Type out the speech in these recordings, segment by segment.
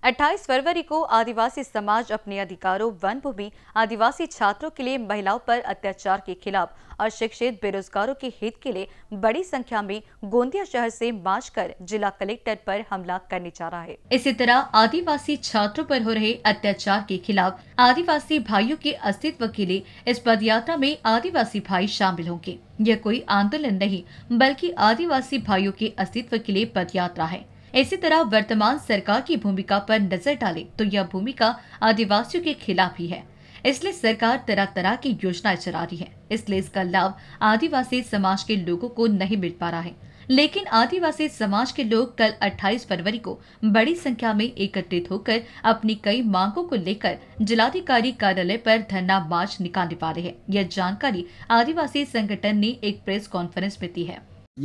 28 फरवरी को आदिवासी समाज अपने अधिकारों, वन भूमि, आदिवासी छात्रों के लिए, महिलाओं पर अत्याचार के खिलाफ और शिक्षित बेरोजगारों के हित के लिए बड़ी संख्या में गोंदिया शहर से मार्च कर जिला कलेक्टर पर हमला करने जा रहा है। इसी तरह आदिवासी छात्रों पर हो रहे अत्याचार के खिलाफ आदिवासी भाइयों के अस्तित्व के लिए इस पदयात्रा में आदिवासी भाई शामिल होंगे। यह कोई आंदोलन नहीं बल्कि आदिवासी भाइयों के अस्तित्व के लिए पदयात्रा है। इसी तरह वर्तमान सरकार की भूमिका पर नजर डाले तो यह भूमिका आदिवासियों के खिलाफ ही है। इसलिए सरकार तरह तरह की योजनाएं चला रही है, इसलिए इसका लाभ आदिवासी समाज के लोगों को नहीं मिल पा रहा है। लेकिन आदिवासी समाज के लोग कल 28 फरवरी को बड़ी संख्या में एकत्रित होकर अपनी कई मांगों को लेकर जिलाधिकारी कार्यालय पर धरना मार्च निकालने वाले हैं। यह जानकारी आदिवासी संगठन ने एक प्रेस कॉन्फ्रेंस में दी है।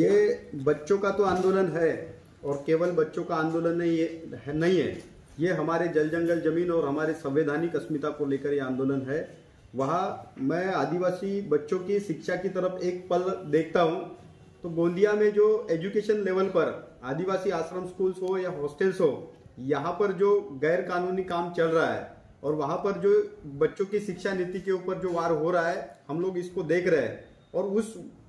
ये बच्चों का तो आंदोलन है और केवल बच्चों का आंदोलन नहीं है, ये हमारे जल जंगल जमीन और हमारे संवैधानिक अस्मिता को लेकर ये आंदोलन है। वहाँ मैं आदिवासी बच्चों की शिक्षा की तरफ एक पल देखता हूँ तो गोंदिया में जो एजुकेशन लेवल पर आदिवासी आश्रम स्कूल्स हो या हॉस्टल्स हो, यहाँ पर जो गैर कानूनी काम चल रहा है और वहाँ पर जो बच्चों की शिक्षा नीति के ऊपर जो वार हो रहा है, हम लोग इसको देख रहे हैं और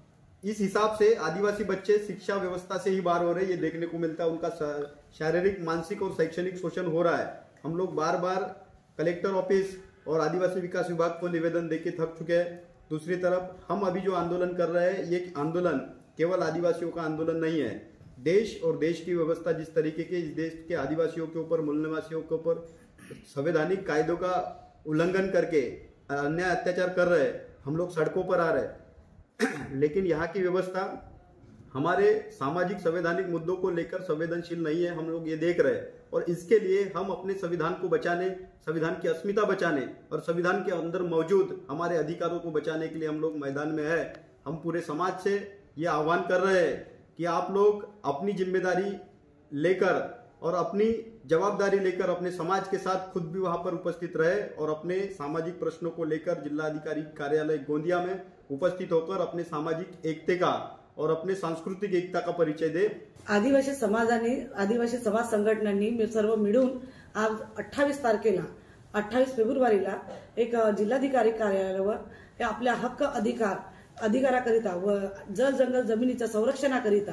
इस हिसाब से आदिवासी बच्चे शिक्षा व्यवस्था से ही बाहर हो रहे हैं, ये देखने को मिलता है। उनका शारीरिक, मानसिक और शैक्षणिक शोषण हो रहा है। हम लोग बार बार कलेक्टर ऑफिस और आदिवासी विकास विभाग को निवेदन देके थक चुके हैं। दूसरी तरफ हम अभी जो आंदोलन कर रहे हैं, ये आंदोलन केवल आदिवासियों का आंदोलन नहीं है। देश और देश की व्यवस्था जिस तरीके के इस देश के आदिवासियों के ऊपर, मूल निवासियों के ऊपर संवैधानिक कायदों का उल्लंघन करके अन्याय अत्याचार कर रहे हैं, हम लोग सड़कों पर आ रहे हैं। लेकिन यहाँ की व्यवस्था हमारे सामाजिक संवैधानिक मुद्दों को लेकर संवेदनशील नहीं है, हम लोग ये देख रहे हैं। और इसके लिए हम अपने संविधान को बचाने, संविधान की अस्मिता बचाने और संविधान के अंदर मौजूद हमारे अधिकारों को बचाने के लिए हम लोग मैदान में है। हम पूरे समाज से ये आह्वान कर रहे हैं कि आप लोग अपनी जिम्मेदारी लेकर और अपनी जवाबदारी लेकर अपने समाज के साथ खुद भी वहां पर उपस्थित रहे और अपने सामाजिक प्रश्नों को लेकर जिलाधिकारी कार्यालय गोंदिया में उपस्थित होकर अपने सामाजिक एकते का और अपने सांस्कृतिक एकता का परिचय दे। आदिवासी समाजाने, आदिवासी समाज संघटनांनी सर्व मिळून आज 28 तारखेला 28 फेब्रुवारीला एक जिल्हाधिकारी कार्यालयावर आपल्या हक्क अधिकाराकरिता व जल जंगल जमिनीच्या संरक्षणाकरिता,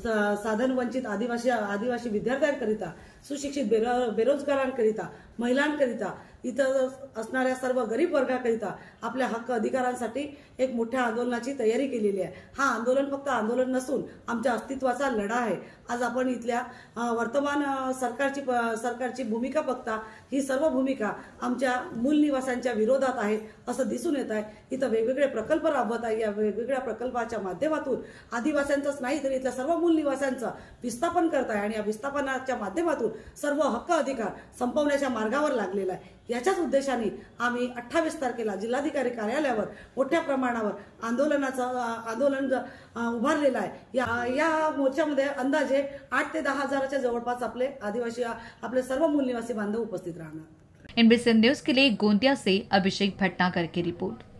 साधन वंचित आदिवासी विद्यार्थ्यांकरिता, सुशिक्षित बेरोजगारांकरिता, महिलांकरिता, इतर असणाऱ्या सर्व गरीब वर्गाकरिता आपल्या हक्क अधिकारांसाठी एक मोठ्या आंदोलनाची तयारी केलेली आहे। हा आंदोलन फक्त आंदोलन नसून आमच्या अस्तित्वाचा लढा आहे। आज आपण इथल्या वर्तमान सरकारची भूमिका बघता ही सर्व भूमिका आमच्या मूल निवासांच्या विरोधात आहे असं दिसून येत आहे। इथं वेगवेगळे प्रकल्प राबवत आहे। या वेगवेगळ्या प्रकल्पाच्या माध्यमातून आदिवासींचंच नाही तर इथल्या सर्व मूल निवासांचं विस्थापन करत आहे आणि या विस्थापनाच्या माध्यमातून सर्व हक्क अधिकार संपवण्याच्या मार्गावर लागलेला आहे। याच्याच उद्देशाने आम्ही 28 तारखेला जिल्हाधिकारी कार्यालयावर मोठ्या प्रमाणावर आंदोलन उभारलेलं आहे। या मोर्चामध्ये अंदाजे 8 ते 10 हजाराच्या जवळपास आपले सर्व मूल निवासी बांधव उपस्थित राहणार। NBC न्यूज के लिए गोंदिया से अभिषेक भटनागर की रिपोर्ट।